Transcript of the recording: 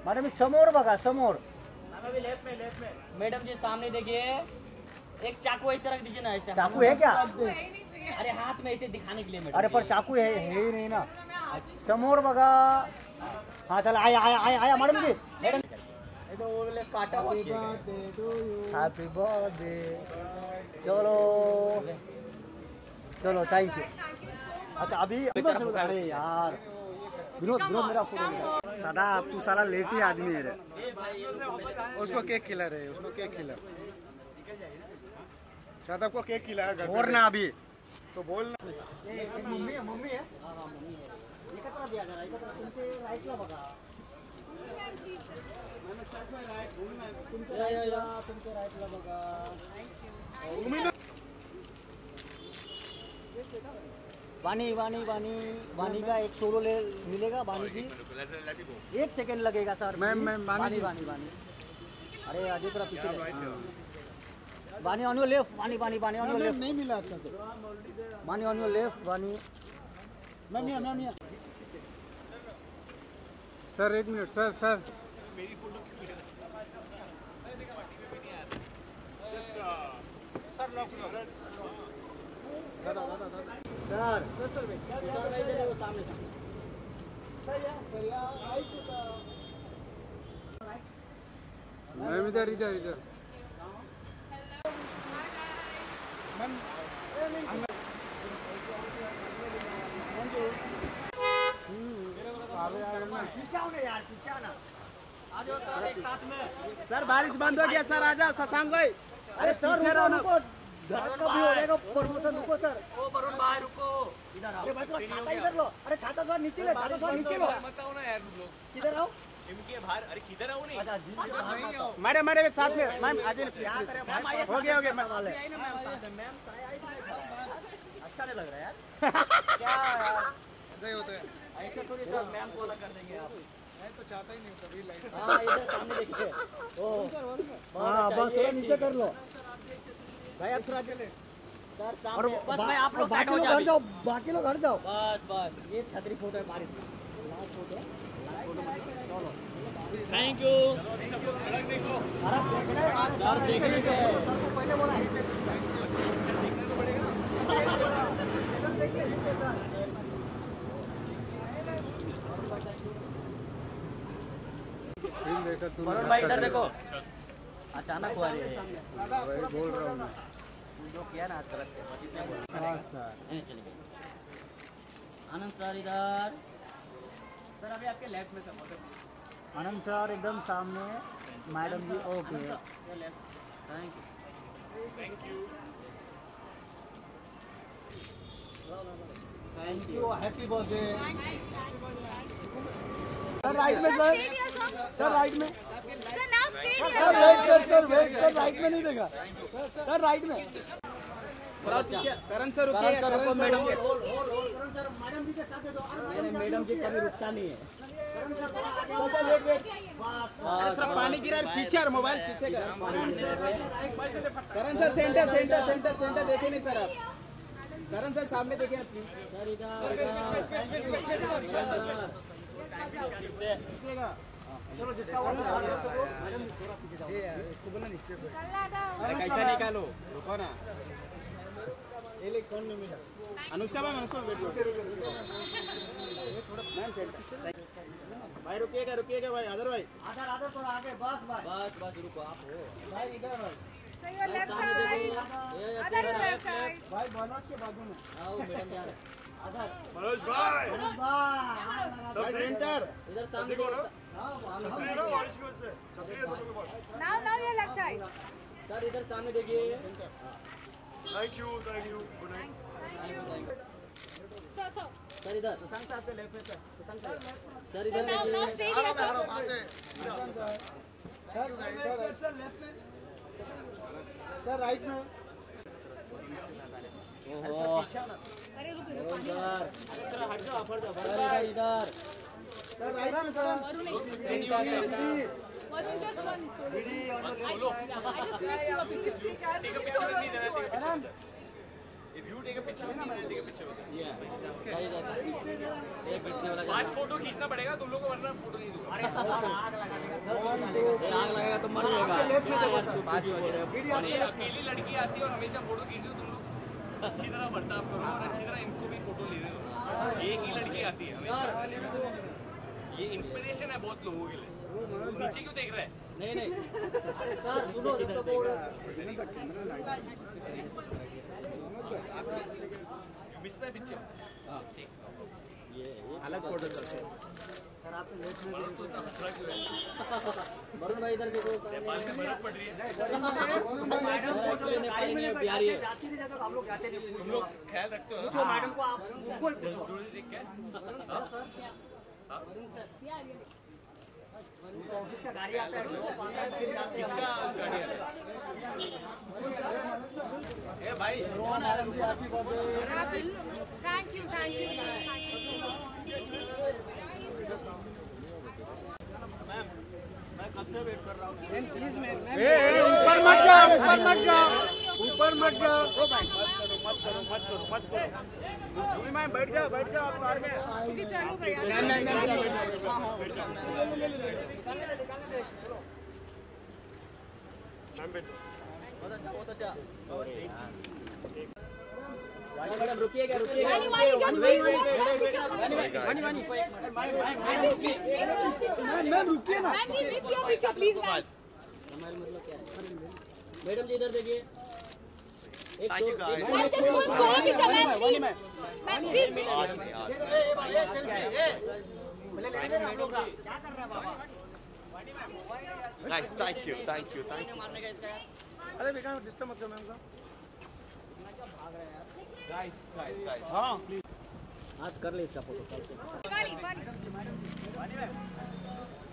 Madam समोर बघा समोर। लेफ्ट में मैडम जी सामने देखिए, एक चाकू ऐसे रख दीजिए ना, ऐसे चाकू है क्या? अरे हाथ में ऐसे दिखाने के लिए मैडम। अरे पर चाकू है ही नहीं ना, समोर बघा। हाँ चल आया मैडम जी। काटा हैप्पी बर्थडे। चलो चलो थैंक यू। अच्छा अभी अरे यार विनोद मेरा फोटो सदा तू साला लेट ही आदमी है रे। उसको केक खिला रहे, उसको केक खिला। शादाब को केक खिलाया और ना अभी तो बोलना। मम्मी है एकत्र दिया जरा, एकत्र तुमचे राईटला बघा। तुमच्या राईटला बघा। वानी का एक सोलो मिलेगा। वानी की 1 सेकंड लगेगा सर। वानी अरे अजय पूरा पीछे। Vani on your left. Vani on your left. नहीं मिला अच्छा से। Vani on your left. Vani ma'am sir 1 minute sir मेरी फोटो मैम इधर एक साथ में। सर बारिश बंद हो गया सर, आ जाओ शशांक भाई। अरे सर रुको घर का भी हो जाएगा प्रमोशन। रुको सर। ओ वरुण भाई रुको, इधर आओ। अरे भाई छाता इधर लो। अरे छाता थोड़ा नीचे लो, छाता थोड़ा नीचे लो। बताओ ना यार लोग किधर आओ इनके बाहर। अरे किधर आओ नहीं। मैडम एक साथ में मैम आ जाइए। हो गया मैम वाले। अच्छा नहीं लग रहा यार। क्या ऐसा ही होता है। ऐसे थोड़ी सा मैम को अलग कर देंगे आप। मैं तो चाहता ही नहीं हूँ कभी लाइफ। हाँ इधर सामने देखिए। ओ हाँ बस थोड़ा नीचे कर लो भाई, अब थोड़ा चले सर और सामने। बस भाई आप लोग बाकी लोग घर जाओ, बाकी लोग घर जाओ। बस ये छतरी फोटो है बारिश का। Thank you sir. देखने के पहले बोला वरुण भाई इधर देखो, अचानक हुआ ये बोल रहा हूँ जो किया ना तरफ से, बस इतना बोल। चलिए आनंद सर इधर। सर अभी आपके लेफ्ट में सब। आनंद सर एकदम सामने। Madam ji okay thank you happy birthday. Sir right में सर राइट में वेट सर राइट में नहीं देगा सर राइट में। करण सर रुको मैडम के। मैडम जी के साथ दो। मैडम जी कभी रुकता नहीं है। थोड़ा पानी गिरा पीछे और मोबाइल पीछे कर। करण सर सेंटर देखे नहीं सर आप। करण सर सामने देखे ना प्लीज। चलो जिसका इसको बोला नीचे। अरे कैसा निकालो, रुको ना। ये ले कौन नहीं मिला। अनुष्का मैम वेट करो भाई। रुकिएगा भाई। आदर भाई आदर थोड़ा आगे। बस रुको आप हो भाई इधर भाई। भाई मनोज के बाजू में आओ मैडम यार। मनोज भाई सब सेंटर इधर सामने now ये लगता है। सर इधर सामने देखिए। Thank you good night. Sir इधर शशांक साहब के लेफ्ट में सर। सर इधर now stay here sir left में सर राइट में। अरे रुको इधर सर राइट में sir. Varun just one solo. I just miss you a picture. If you take a picture with me, I'll take a picture with you. Guys ऐसा एक खींचने वाला 5 फोटो खींचना पड़ेगा तुम लोगों को, वरना फोटो नहीं दूंगा। आग लगेगा तो मर जाएगा। और ये अकेली लड़की आती है और हमेशा फोटो खींचती है, तुम लोग अच्छी तरह बर्ताव करो और अच्छी तरह इनको भी फोटो लेने दो। एक ही लड़की आती है हमेशा, ये इंस्पिरेशन है बहुत लोगों के लिए। तू नीचे क्यों देख रहा है? नहीं सर सुनो तो बोल मिस माय पिक्चर। अलग फोटो सर आपके लेट में तो इतना हंस रहा क्यों है? वरुण भाई इधर देखो। नेपाल में बर्फ पड़ रही है। प्यारी है। जाती नहीं जब हम लोग जाते नहीं तुम लोग ख्याल रखते हो ना? पूछो मैडम को, आप उनको ही पूछो। ऑफिस का गाड़ी आता है किसका गाड़ी है? ए भाई Thank you. मैं कब से वेट कर रहा हूँ। ऊपर मत जाओ, ऊपर मत जाओ, ऊपर मत जाओ। मैं बैठ जाओ आप कार में। चलो भैया। बहुत अच्छा। मैडम रुकिएगा वानी मैम रुकिए ना। प्लीज मैडम जी इधर देखिए। एक solo picture ma'am please Nice, thank you. मारने का इसका यार। अरे बेटा डिस्टर्ब मत करो मैम का। Nice. हाँ आज कर ले इसका फोटो। वानी